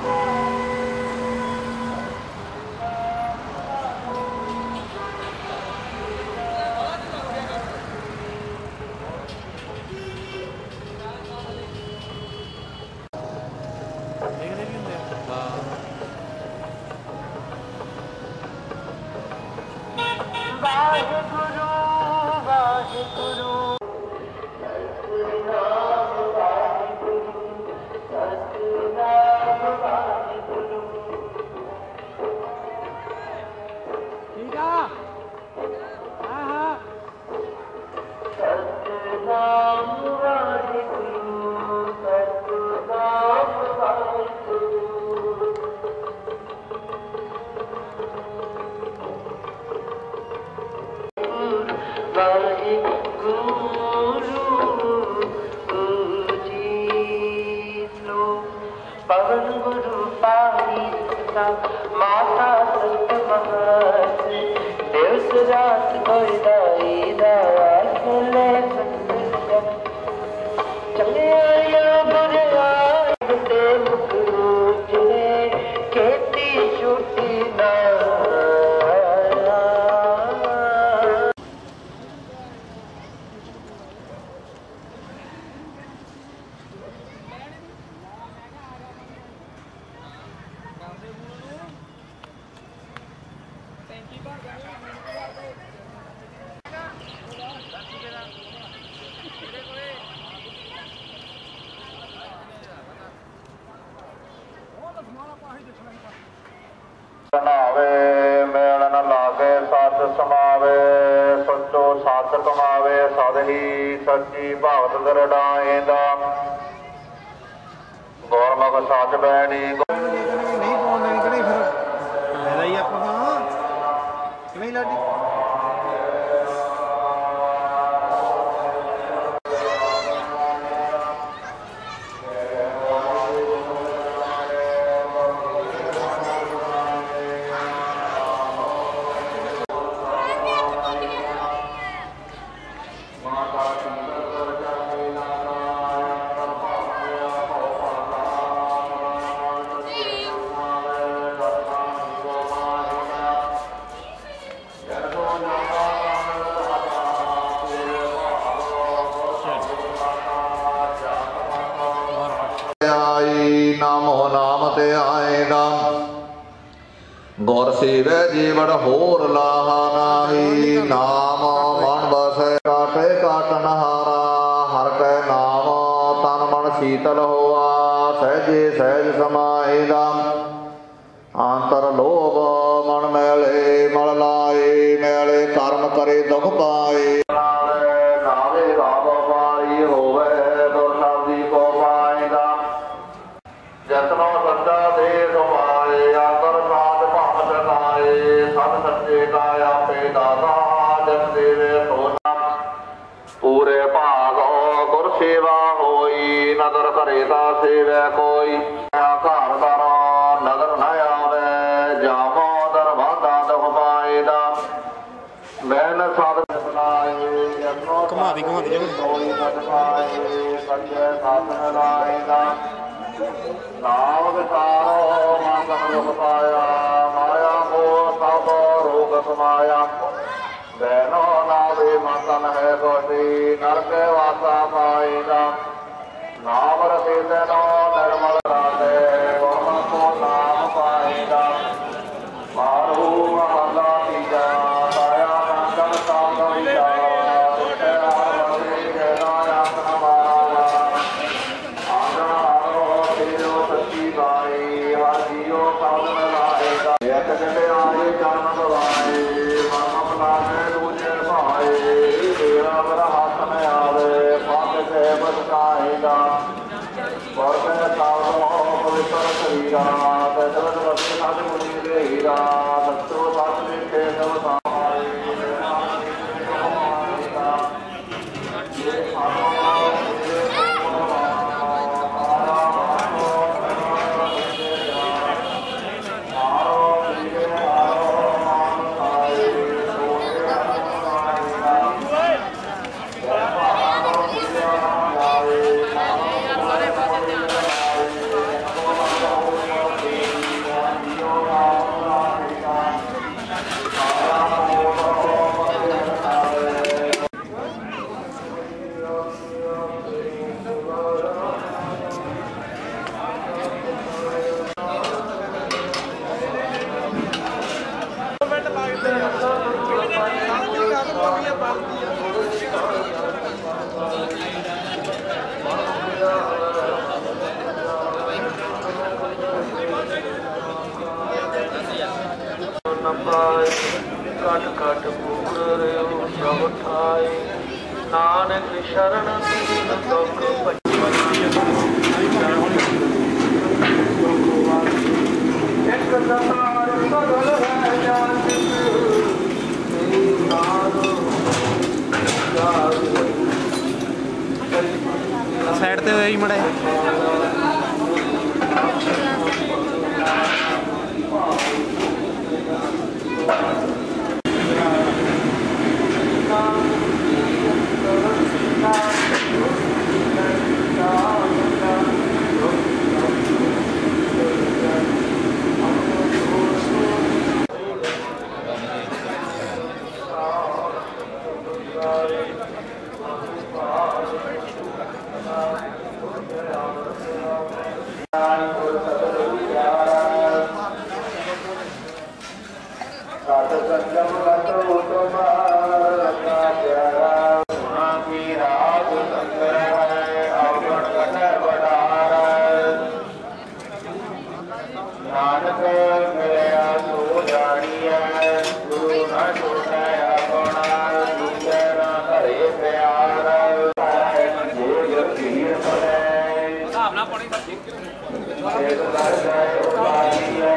ਗੁਰ ਸੇਵੈ ਜੀਵਨ ਹੋਰ ਲਾਹਾ ਨਾਹੀ। ਨਾਮ ਮਨ ਬਸੈ ਕਾਟੇ ਕਾਟਨ ਹਾਰਾ। ਹਰ ਕੈ ਨਾਮ ਤਨ ਮਨ ਸੀਤਲ ਹੋਆ। ਸਹਿਜੇ ਸਹਿਜ ਸਮਾਏਗਾ। ਅੰਤਰ ਲੋਭ ਮਨ ਮੈਲੇ ਮਲ ਲਾਏ। ਮੈਲੇ ਕਰਮ ਕਰੇ ਦੁਖ ਪਾਏ। ਨਾਵੇ ਰਾਮ ਪਾਰੀ ਹੋਵੇ ਦੁਰਨਾਦੀ ਕੋ ਪਾਏਗਾ। ਜਤਨੋ ਸੱਚਾ ਦੇ ਸੁਮਾਏ। ਅੰਤਰ ਸਾਧ ਭਾਵ ਜਗਾਏ। ਸਭ ਸੱਚੇ ਕਾ ਆਪੇ ਦਾਤਾ। ਜਨ ਦੇਵੇ ਸੋ ਪੂਰੇ ਭਾਗੋ ਗੁਰ ਸੇਵਾ ਹੋਈ। ਨਦਰ ਕਰੇ ਤਾ ਸੇਵੈ ਕੋਈ। ਘਰ ਦਰ ਨਦਰ ਨ ਆਵੇ। ਜਾਵੋ ਦਰਬਾਦਾ ਦੁਖ ਪਾਏਦਾ। ਮੈਨ ਸਾਧ ਬਣਾਏ। ਘੁਮਾ ਦੀ ਕੋਈ ਮਤ ਪਾਏ। ਸੱਚੇ ਸਾਧਨ ਲਾਏਗਾ। ਨਾਮ ਵਿਸਾਰੋ ਮਨ ਦੁਖ ਪਾਇਆ। ਮਾਇਆ ਮੋਹ ਸਭ ਰੋਗ ਸਮਾਇਆ। ਬੈਨੋ ਨਾਵੇ ਮਤਨ ਹੈ ਕੋਟੀ। ਨਰਕ ਵਾਸਾ ਪਾਏਗਾ। ਨਾਮ ਰਤੇ ਤੈਨੋ ਨਿਰਮਲ ਰਾਤੇ। ਗੁਰਮਤਿ ਨਾਮ ਪਾਏਗਾ। ਮਾਰੂ ਮਹਲਾ ਤੀਜਾ। ਕਾਇਆ ਕੰਚਨ ਸਾਧ ਵਿਚਾਰ। ਰੁਟੇ ਆਵਤੇ ਜੇਦਾ ਆਤਮ ਮਾਰਾ। ਆਗਣ ਆਰੋ ਤੇਰੋ ਸੱਚੀ ਬਾਈ। ਹਰ ਜੀਓ ਸਾਧ ਮਿਲਾਏਗਾ। ਇੱਕ ਜਟੇ ਆਏ ਜਨਮ ਗਵਾਏ। ਮਨ ਮਲਾਵੇ ਦੂਜੇ ਭਾਏ। ਤੇਰਾ ਮੇਰਾ ਹੱਥ ਨ ਆਵੇ। ਪੱਗ ਤੇ ਬਦਕਾਏਗਾ। ਵਰਤੈ ਸਾਧੋ ਪਵਿੱਤਰ ਸਰੀਰਾ। ਤੇ ਜਗਤ ਵਸਤੇ ਸਾਧ ਮੁਨੀ ਦੇ ਹੀਰਾ। ਸੱਚੋ ਸੱਚ ਲਿਖੇ ਸਭ ਸਾਏ। न पाए कट कट पूर रेव सब ठाए नानक शरण दीन दुख एक दतार सगल है जानिक तेरी नाम साइड ते होई मड़ा Thank you.